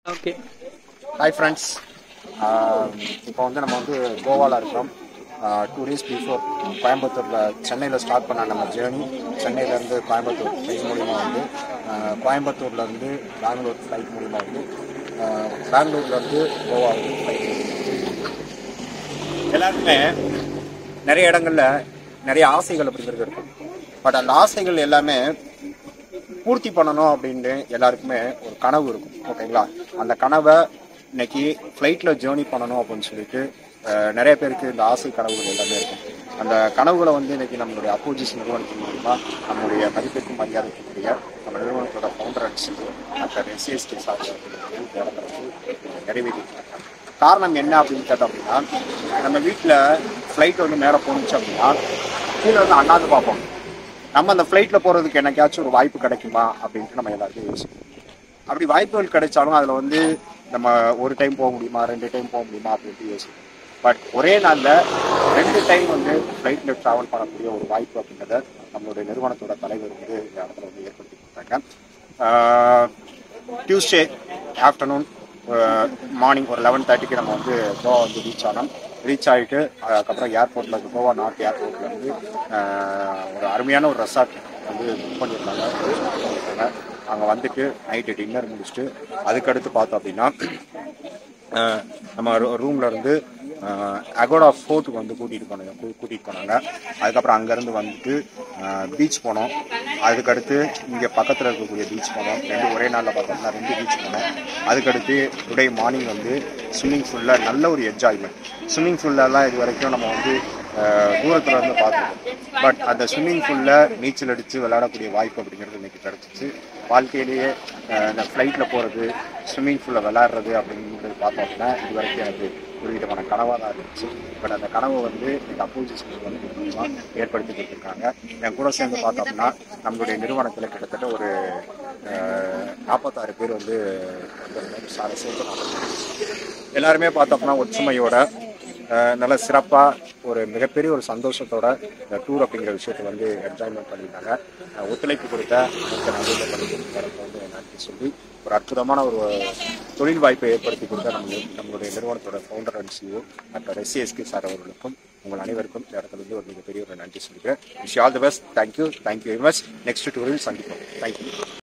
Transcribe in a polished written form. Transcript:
Okay. Hi friends, இப்போ வந்து நம்ம வந்து கோவாவில் இருக்கோம். 2 days பிஃபோர் கோயம்புத்தூரில் சென்னையில் ஸ்டார்ட் பண்ண நம்ம ஜேர்னி. சென்னையிலேருந்து கோயம்புத்தூர் ஃப்ளைட் மூலிமா வந்து கோயம்புத்தூர்லேருந்து பெங்களூர் ஃப்ளைட் மூலிமா வந்து பெங்களூர்லேருந்து கோவாவுக்கு ஃப்ளைட். எல்லாருக்குமே நிறைய இடங்களில் நிறைய ஆசைகள் அப்படிங்கிறது இருக்கும். பட் அந்த ஆசைகள் எல்லாமே பூர்த்தி பண்ணணும் அப்படின்னு எல்லாருக்குமே ஒரு கனவு இருக்கும். ஓகேங்களா? அந்த கனவை இன்னைக்கு ஃப்ளைட்டில் ஜேர்னி பண்ணணும் அப்படின்னு சொல்லிட்டு நிறைய பேருக்கு இந்த ஆசை கனவுகள் எல்லாமே இருக்கும். அந்த கனவுகளை வந்து இன்னைக்கு நம்மளுடைய அப்போஜீஸ் நிறுவனத்தின் மூலமா நம்மளுடைய மதிப்பிற்கும் மரியாதைக்குரிய நம்ம நிறுவனத்தோட ஃபவுண்டர் அண்ட் சிஇஓ dr.sask நிறைவேற்றிருக்காங்க. காரணம் என்ன அப்படின்னு கேட்டோம் அப்படின்னா, நம்ம வீட்டில் ஃப்ளைட் வந்து மேலே போணுச்சு அப்படின்னா கீழே வந்து அண்ணாந்து பார்ப்போம். நம்ம அந்த ஃப்ளைட்டில் போகிறதுக்கு என்னைக்காச்சும் ஒரு வாய்ப்பு கிடைக்குமா அப்படின்ட்டு நம்ம எல்லாத்தையும் யோசிப்போம். அப்படி வாய்ப்புகள் கிடைச்சாலும் அதில் வந்து நம்ம ஒரு டைம் போக முடியுமா, 2 டைம் போக முடியுமா அப்படின்ட்டு யோசிப்போம். பட் ஒரே நாளில் 2 டைம் வந்து ஃப்ளைட்டில் ட்ராவல் பண்ணக்கூடிய ஒரு வாய்ப்பு அப்படின்றத நம்மளுடைய நிறுவனத்தோட தலைவர் வந்து இந்த இடத்துல வந்து ஏற்படுத்தி கொடுத்தாங்க. டியூஸ்டே ஆஃப்டர்நூன் மார்னிங் ஒரு 11:30க்கு நம்ம வந்து கோவா வந்து ரீச் ஆகிட்டு அதுக்கப்புறம் ஏர்போர்ட்டில் கோவா நார்த் ஏர்போர்ட்டில் வந்து ஒரு அருமையான ஒரு ரெசார்ட் வந்து புக் பண்ணியிருந்தாங்க. அங்கே வந்துட்டு நைட்டு டின்னர் முடிச்சுட்டு அதுக்கடுத்து பார்த்தோம் அப்படின்னா நம்ம ரூமில் இருந்து அகோடா ஃபோர்ட்டுக்கு வந்து கூட்டிகிட்டு போனாங்க. அதுக்கப்புறம் அங்கேருந்து வந்துட்டு பீச் போனோம். அதுக்கடுத்து இங்கே பக்கத்தில் இருக்கக்கூடிய பீச் போனோம். ஒரே நாளில் பார்த்தோம்னா 2 பீச் போனோம். அதுக்கடுத்து டுடே மார்னிங் வந்து ஸ்விம்மிங் ஃபூலில் நல்ல ஒரு என்ஜாய்மெண்ட். ஸ்விம்மிங் ஃபூல்லலாம் இது வரைக்கும் நம்ம வந்து தூரத்தில் இருந்து பார்த்துருக்கோம். பட் அந்த ஸ்விம்மிங் ஃபூலில் நீச்சல் அடித்து விளையாடக்கூடிய வாய்ப்பு அப்படிங்கிறது இன்றைக்கி கிடச்சிச்சு. வாழ்க்கையிலேயே இந்த ஃப்ளைட்டில் போகிறது, ஸ்விம்மிங் ஃபூலில் விளையாடுறது அப்படிங்கிறது பார்த்தோம் அப்படின்னா இது வரைக்கும் எனக்கு ஒரு விதமான கனவாக தான் இருந்துச்சு. பட் அந்த கனவை வந்து எங்கள் அப்போஜீஸ் வந்து மூலமாக ஏற்படுத்தி கொடுத்துருக்காங்க. என் கூட சேர்ந்து பார்த்தோம் அப்படின்னா நம்மளுடைய நிறுவனத்தில் கிட்டத்தட்ட ஒரு 46 பேர் வந்து சேர்த்து எல்லாருமே பார்த்தோம்னா ஒற்றுமையோட நல்ல சிறப்பாக ஒரு மிகப்பெரிய ஒரு சந்தோஷத்தோட இந்த டூர் அப்படிங்கிற விஷயத்தை வந்து என்ஜாய்மெண்ட் பண்ணியிருந்தாங்க. ஒத்துழைப்பு கொடுத்த நடுவில் வந்து நன்றி சொல்லி ஒரு அற்புதமான ஒரு தொழில் வாய்ப்பை ஏற்படுத்தி கொடுத்த நம்மளுடைய நிறுவனத்தோட founder and CEO dr.sask sir அவர்களுக்கும் உங்கள் அனைவருக்கும் இந்த இடத்துல வந்து ஒரு மிகப்பெரிய ஒரு நன்றி சொல்லிக்கிறேன். Wish all the best. Thank you very much. Next டூரில் சந்திப்போம். தேங்க்யூ.